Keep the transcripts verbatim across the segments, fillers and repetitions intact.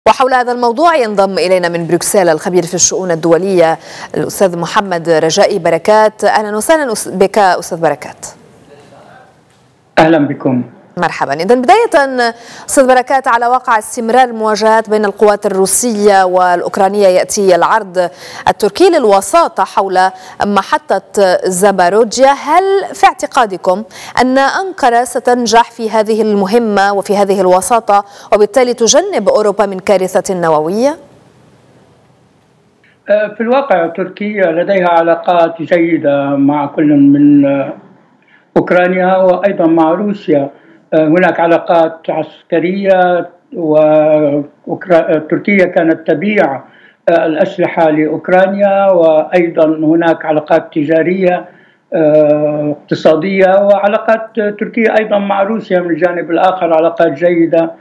وحول هذا الموضوع ينضم إلينا من بروكسل الخبير في الشؤون الدولية الأستاذ محمد رجائي بركات. أهلا وسهلا بك أستاذ بركات. أهلا بكم. مرحبا. إذا بداية أستاذ بركات، على واقع استمرار المواجهات بين القوات الروسية والأوكرانية يأتي العرض التركي للوساطة حول محطة زاباروجيا. هل في اعتقادكم أن أنقرة ستنجح في هذه المهمة وفي هذه الوساطة وبالتالي تجنب أوروبا من كارثة نووية؟ في الواقع تركيا لديها علاقات جيدة مع كل من أوكرانيا وأيضا مع روسيا. هناك علاقات عسكرية، وتركيا كانت تبيع الأسلحة لأوكرانيا، وأيضا هناك علاقات تجارية اقتصادية، وعلاقات تركيا أيضا مع روسيا من الجانب الآخر علاقات جيدة.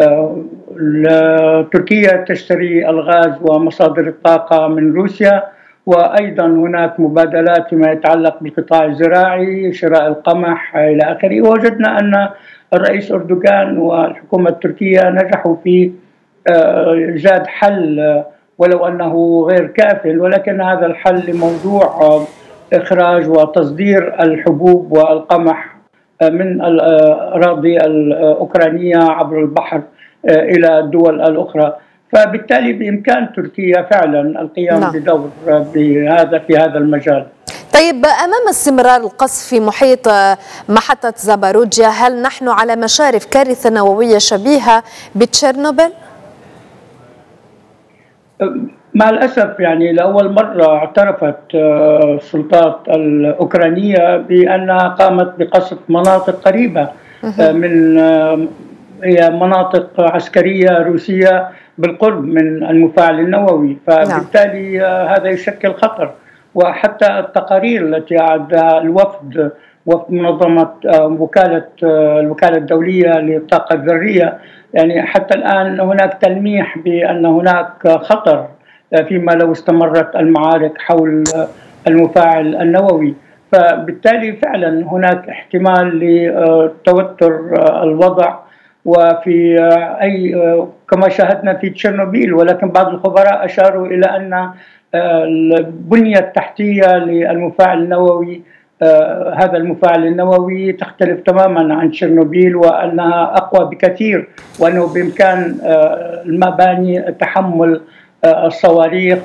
تركيا تشتري الغاز ومصادر الطاقة من روسيا، وأيضا هناك مبادلات فيما يتعلق بالقطاع الزراعي، شراء القمح إلى آخره. ووجدنا أن الرئيس أردوغان والحكومة التركية نجحوا في إيجاد حل، ولو أنه غير كاف، ولكن هذا الحل لموضوع إخراج وتصدير الحبوب والقمح من الأراضي الأوكرانية عبر البحر إلى الدول الأخرى. فبالتالي بإمكان تركيا فعلا القيام نعم. بدور بهذا في هذا المجال. طيب، أمام استمرار القصف في محيط محطة زاباروجيا، هل نحن على مشارف كارثة نووية شبيهة بتشيرنوبل؟ مع الأسف يعني لأول مرة اعترفت السلطات الأوكرانية بأنها قامت بقصف مناطق قريبة من هي مناطق عسكرية روسية بالقرب من المفاعل النووي، فبالتالي هذا يشكل خطر. وحتى التقارير التي أعدها الوفد وفد منظمة وكالة الوكالة الدولية للطاقة الذرية، يعني حتى الآن هناك تلميح بأن هناك خطر فيما لو استمرت المعارك حول المفاعل النووي. فبالتالي فعلا هناك احتمال لتوتر الوضع، وفي أي كما شاهدنا في تشيرنوبيل. ولكن بعض الخبراء أشاروا إلى أن البنية التحتية للمفاعل النووي هذا المفاعل النووي تختلف تماما عن تشيرنوبيل، وأنها أقوى بكثير، وأنه بإمكان المباني تحمل الصواريخ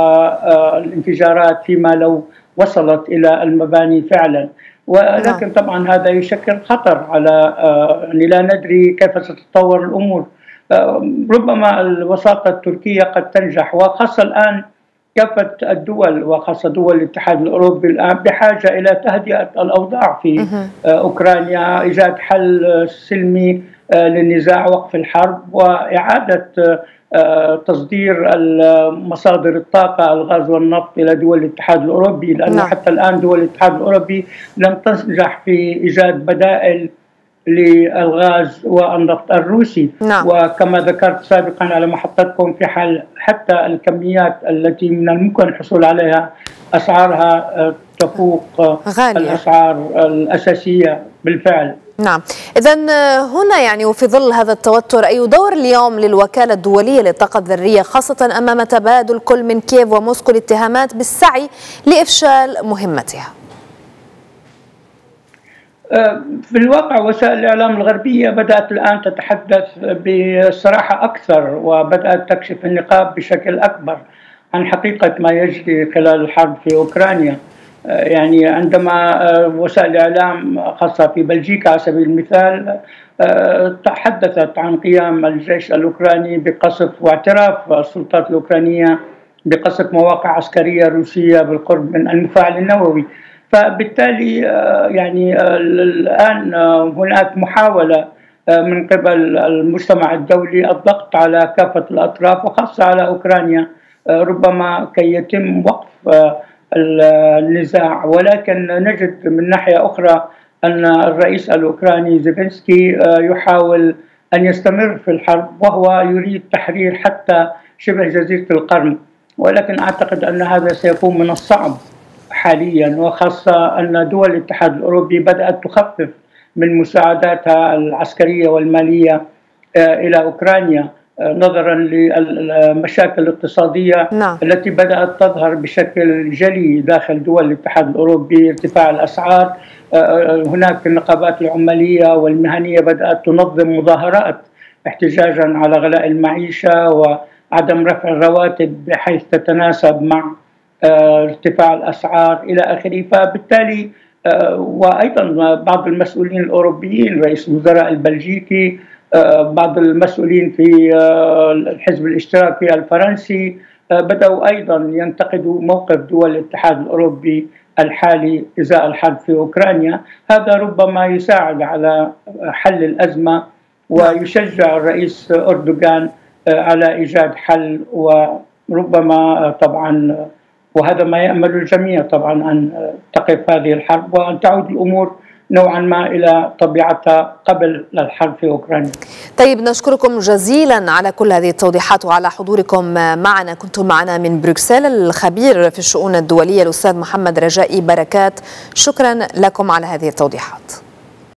والانفجارات فيما لو وصلت إلى المباني فعلا. ولكن طبعا هذا يشكل خطر على يعني لا ندري كيف ستتطور الأمور. ربما الوساطة التركية قد تنجح، وخاصة الآن كافة الدول وخاصة دول الاتحاد الأوروبي الآن بحاجة إلى تهدئة الأوضاع في أوكرانيا، إيجاد حل سلمي للنزاع، وقف الحرب، وإعادة تصدير مصادر الطاقة الغاز والنفط إلى دول الاتحاد الأوروبي، لأن نعم. حتى الآن دول الاتحاد الأوروبي لم تنجح في إيجاد بدائل للغاز والنفط الروسي. نعم. وكما ذكرت سابقا على محطتكم، في حال حتى الكميات التي من الممكن الحصول عليها أسعارها تفوق غالية. الأسعار الأساسية بالفعل. نعم. إذا هنا يعني وفي ظل هذا التوتر، أي دور اليوم للوكالة الدولية للطاقة الذرية، خاصة أمام تبادل كل من كييف وموسكو الاتهامات بالسعي لإفشال مهمتها؟ في الواقع وسائل الإعلام الغربية بدأت الآن تتحدث بصراحة أكثر، وبدأت تكشف النقاب بشكل أكبر عن حقيقة ما يجري خلال الحرب في أوكرانيا. يعني عندما وسائل الإعلام خاصة في بلجيكا على سبيل المثال تحدثت عن قيام الجيش الأوكراني بقصف، واعتراف السلطات الأوكرانية بقصف مواقع عسكرية روسية بالقرب من المفاعل النووي. فبالتالي يعني الآن هناك محاولة من قبل المجتمع الدولي الضغط على كافة الأطراف وخاصة على أوكرانيا، ربما كي يتم وقف النزاع. ولكن نجد من ناحية أخرى أن الرئيس الأوكراني زيلينسكي يحاول أن يستمر في الحرب، وهو يريد تحرير حتى شبه جزيرة القرم. ولكن أعتقد أن هذا سيكون من الصعب حاليا، وخاصة أن دول الاتحاد الأوروبي بدأت تخفف من مساعداتها العسكرية والمالية إلى أوكرانيا. نظرا للمشاكل الاقتصادية نعم. التي بدأت تظهر بشكل جلي داخل دول الاتحاد الأوروبي، ارتفاع الأسعار. هناك النقابات العمالية والمهنية بدأت تنظم مظاهرات احتجاجا على غلاء المعيشة وعدم رفع الرواتب بحيث تتناسب مع ارتفاع الأسعار إلى آخره. فبالتالي وأيضا بعض المسؤولين الأوروبيين، رئيس الوزراء البلجيكي، بعض المسؤولين في الحزب الاشتراكي الفرنسي بدأوا أيضا ينتقدوا موقف دول الاتحاد الأوروبي الحالي إزاء الحرب في أوكرانيا. هذا ربما يساعد على حل الأزمة ويشجع الرئيس أردوغان على إيجاد حل، وربما طبعا وهذا ما يأمل الجميع طبعا أن تقف هذه الحرب وأن تعود الأمور نوعا ما إلى طبيعتها قبل الحرب في أوكرانيا. طيب، نشكركم جزيلا على كل هذه التوضيحات وعلى حضوركم معنا. كنتم معنا من بروكسل الخبير في الشؤون الدولية الأستاذ محمد رجائي بركات. شكرا لكم على هذه التوضيحات.